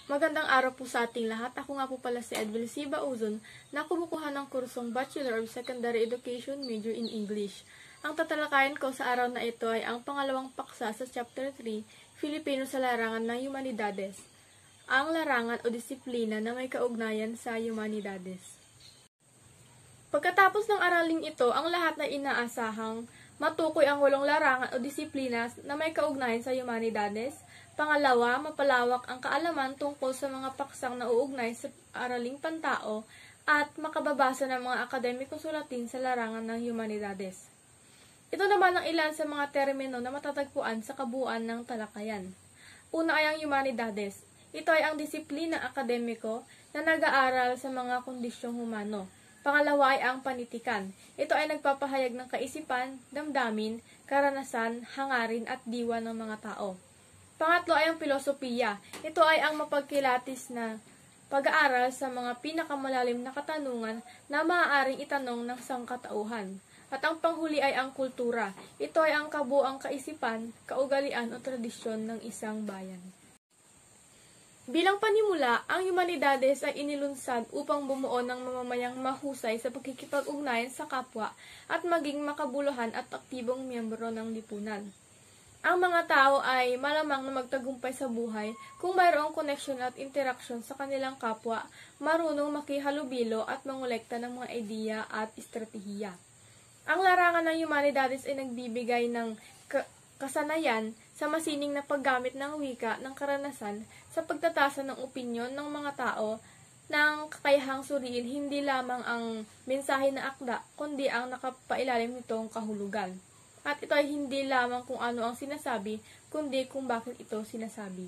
Magandang araw po sa ating lahat. Ako nga po pala si Edvilsiba Uzon na kumukuha ng kursong Bachelor of Secondary Education major in English. Ang tatalakayin ko sa araw na ito ay ang pangalawang paksa sa Chapter 3, Filipino sa larangan ng Humanidades. Ang larangan o disiplina na may kaugnayan sa Humanidades. Pagkatapos ng araling ito, ang lahat na inaasahang matukoy ang 8 larangan o disiplina na may kaugnayan sa Humanidades. Pangalawa, mapalawak ang kaalaman tungkol sa mga paksang nauugnay sa araling pantao at makababasa ng mga akademikong sulatin sa larangan ng Humanidades. Ito naman ang ilan sa mga termino na matatagpuan sa kabuuan ng talakayan. Una ay ang Humanidades. Ito ay ang disiplina akademiko na nag-aaral sa mga kondisyong humano. Pangalawa ay ang panitikan. Ito ay nagpapahayag ng kaisipan, damdamin, karanasan, hangarin at diwa ng mga tao. Pangatlo ay ang filosofiya. Ito ay ang mapagkilatis na pag-aaral sa mga pinakamalalim na katanungan na maaaring itanong ng sangkatauhan. At ang panghuli ay ang kultura. Ito ay ang kabuuang kaisipan, kaugalian o tradisyon ng isang bayan. Bilang panimula, ang Humanidades ay inilunsad upang bumuo ng mamamayang mahusay sa pagkikipag-ugnayan sa kapwa at maging makabuluhan at aktibong miyembro ng lipunan. Ang mga tao ay malamang na magtagumpay sa buhay kung mayroong koneksyon at interaksyon sa kanilang kapwa, marunong makihalubilo at mangolekta ng mga ideya at estratehiya. Ang larangan ng Humanidades ay nagbibigay ng kasanayan sa masining na paggamit ng wika ng karanasan sa pagtatasa ng opinyon ng mga tao ng kakayahang suriin hindi lamang ang mensahe na akda, kundi ang nakapailalim nitong kahulugan. At ito ay hindi lamang kung ano ang sinasabi, kundi kung bakit ito sinasabi.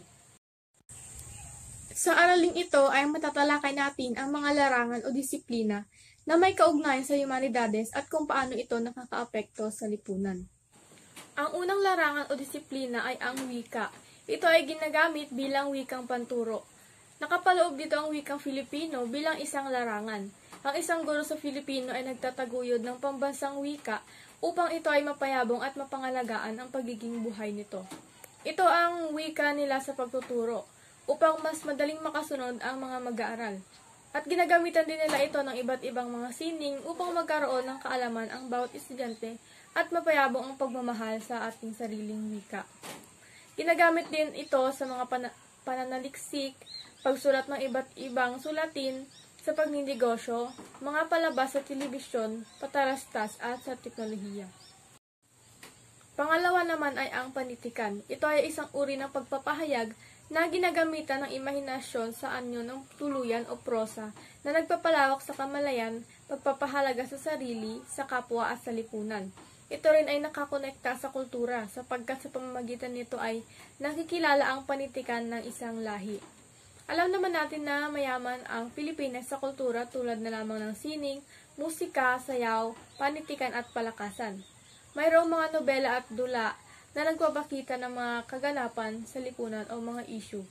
Sa araling ito ay matatalakay natin ang mga larangan o disiplina na may kaugnayan sa Humanidades at kung paano ito nakakaapekto sa lipunan. Ang unang larangan o disiplina ay ang wika. Ito ay ginagamit bilang wikang panturo. Nakapaloob dito ang wikang Filipino bilang isang larangan. Ang isang guro sa Filipino ay nagtataguyod ng pambansang wika upang ito ay mapayabong at mapangalagaan ang pagiging buhay nito. Ito ang wika nila sa pagtuturo upang mas madaling makasunod ang mga mag-aaral. At ginagamitan din nila ito ng iba't ibang mga sining upang magkaroon ng kaalaman ang bawat estudyante at mapayabong ang pagmamahal sa ating sariling wika. Ginagamit din ito sa mga pananaliksik, pagsulat ng iba't ibang sulatin, sa pagninegosyo, mga palabas sa telebisyon, patalastas at sa teknolohiya. Pangalawa naman ay ang panitikan. Ito ay isang uri ng pagpapahayag na ginagamitan ng imahinasyon sa anyo ng tuluyan o prosa na nagpapalawak sa kamalayan, pagpapahalaga sa sarili, sa kapwa at sa lipunan. Ito rin ay nakakonekta sa kultura sapagkat sa pamamagitan nito ay nakikilala ang panitikan ng isang lahi. Alam naman natin na mayaman ang Pilipinas sa kultura tulad na lamang ng sining, musika, sayaw, panitikan at palakasan. Mayroong mga nobela at dula na nagpapakita ng mga kaganapan sa lipunan o mga issue.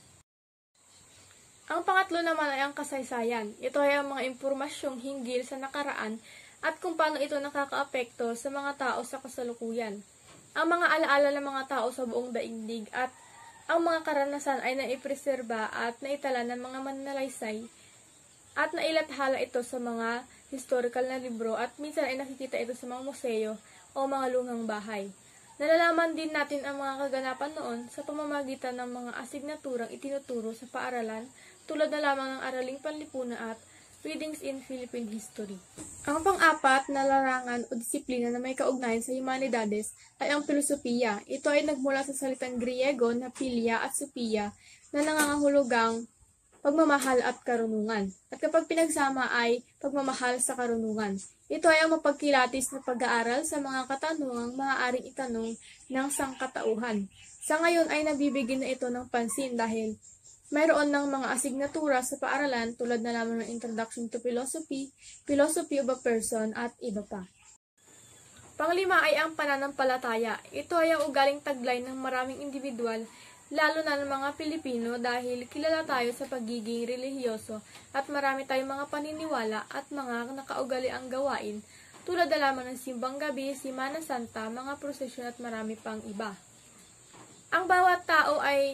Ang pangatlo naman ay ang kasaysayan. Ito ay ang mga impormasyong hinggil sa nakaraan at kung paano ito nakakaapekto sa mga tao sa kasalukuyan. Ang mga alaala ng mga tao sa buong daigdig at ang mga karanasan ay naipreserba at naitala ng mga mananalaysay at nailathala ito sa mga historical na libro at minsan ay nakikita ito sa mga museo o mga lumang bahay. Nalalaman din natin ang mga kaganapan noon sa pamamagitan ng mga asignaturang itinuturo sa paaralan tulad na lamang ng Araling Panlipunan at Readings in Philippine History. Ang pang-apat na larangan o disiplina na may kaugnayan sa Humanidades ay ang filosofiya. Ito ay nagmula sa salitang Griego na philia at sophia na nangangahulugang pagmamahal at karunungan. At kapag pinagsama ay pagmamahal sa karunungan. Ito ay ang mapagkilatis na pag-aaral sa mga katanungang maaaring itanong ng sangkatauhan. Sa ngayon ay nabibigyan na ito ng pansin dahil mayroon ng mga asignatura sa paaralan tulad na lamang ng Introduction to Philosophy, Philosophy of a Person at iba pa. Panglima ay ang pananampalataya. Ito ay ang ugaling taglay ng maraming individual, lalo na ng mga Pilipino dahil kilala tayo sa pagiging relihiyoso at marami tayong mga paniniwala at mga nakaugaliang gawain tulad na lamang ng Simbang Gabi, Semana Santa, mga prosesyon at marami pang iba. Ang bawat tao ay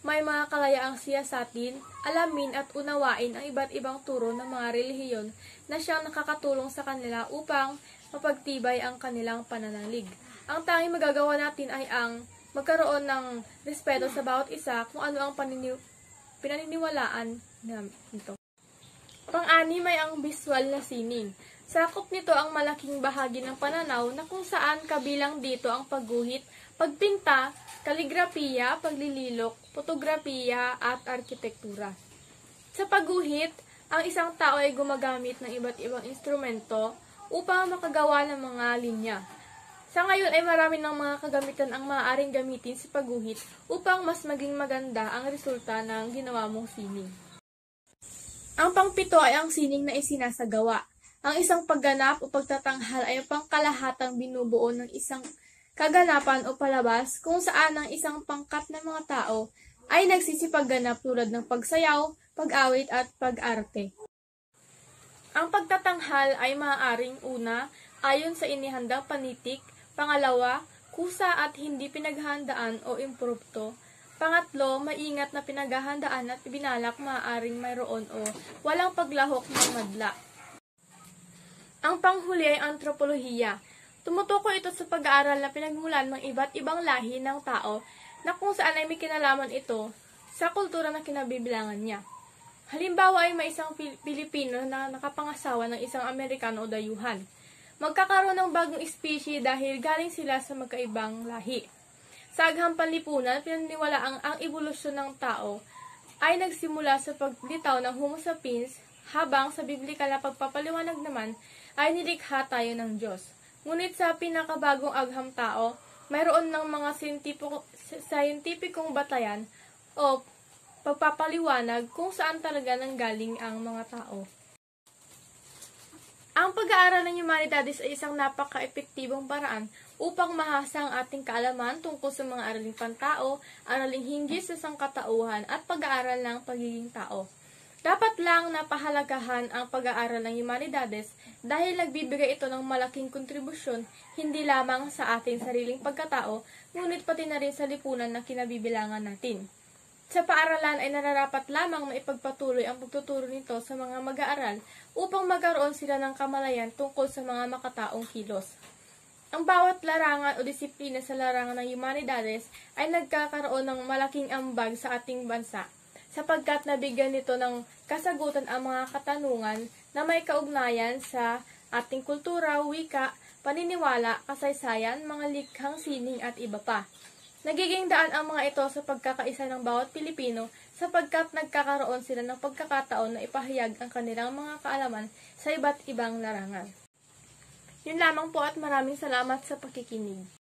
may mga kalayaang siyasatin, alamin at unawain ang iba't ibang turo ng mga relihiyon na siyang nakakatulong sa kanila upang mapagtibay ang kanilang pananalig. Ang tanging magagawa natin ay ang magkaroon ng respeto sa bawat isa kung ano ang pinaniniwalaan nito. Pang-anim ay ang visual na sining. Sakop nito ang malaking bahagi ng pananaw na kung saan kabilang dito ang pagguhit, pagpinta, kaligrafiya, paglililok, fotografiya, at arkitektura. Sa pagguhit, ang isang tao ay gumagamit ng iba't ibang instrumento upang makagawa ng mga linya. Sa ngayon ay marami ng mga kagamitan ang maaaring gamitin sa pagguhit upang mas maging maganda ang resulta ng ginawa mong sining. Ang pangpito ay ang sining na isinasagawa. Ang isang pagganap o pagtatanghal ay pangkalahatang binubuo ng isang kaganapan o palabas kung saan ang isang pangkat ng mga tao ay nagsisipagganap tulad ng pagsayaw, pag-awit at pag-arte. Ang pagtatanghal ay maaaring una, ayon sa inihandang panitik, pangalawa, kusa at hindi pinaghahandaan o impromptu, pangatlo, maingat na pinaghahandaan at ibinalak maaaring mayroon o walang paglahok ng madla. Ang panghuli ay antropolohiya. Tumutukoy ito sa pag-aaral na pinagmulan ng iba't ibang lahi ng tao na kung saan ay may kinalaman ito sa kultura na kinabibilangan niya. Halimbawa ay may isang Pilipino na nakapangasawa ng isang Amerikano o dayuhan. Magkakaroon ng bagong species dahil galing sila sa magkaibang lahi. Sa agham panlipunan, pinaniniwalaang ang evolusyon ng tao ay nagsimula sa paglitaw ng Homo sapiens, habang sa biblikal na pagpapaliwanag naman ay nilikha tayo ng Diyos. Ngunit sa pinakabagong agham tao, mayroon ng mga scientificong batayan o pagpapaliwanag kung saan talaga nanggaling ang mga tao. Ang pag-aaral ng humanidades ay isang napaka-epektibong paraan upang mahasa ang ating kaalaman tungkol sa mga araling pantao, araling hinggil sa sangkatauhan at pag-aaral ng pagiging tao. Dapat lang napahalagahan ang pag-aaral ng humanidades dahil nagbibigay ito ng malaking kontribusyon hindi lamang sa ating sariling pagkatao, ngunit pati na rin sa lipunan na kinabibilangan natin. Sa paaralan ay nararapat lamang maipagpatuloy ang pagtuturo nito sa mga mag-aaral upang magkaroon sila ng kamalayan tungkol sa mga makataong kilos. Ang bawat larangan o disiplina sa larangan ng humanidades ay nagkakaroon ng malaking ambag sa ating bansa, sapagkat nabigyan nito ng kasagutan ang mga katanungan na may kaugnayan sa ating kultura, wika, paniniwala, kasaysayan, mga likhang sining at iba pa. Nagiging daan ang mga ito sa pagkakaisa ng bawat Pilipino sapagkat nagkakaroon sila ng pagkakataon na ipahayag ang kanilang mga kaalaman sa iba't ibang larangan. Yun lamang po at maraming salamat sa pakikinig.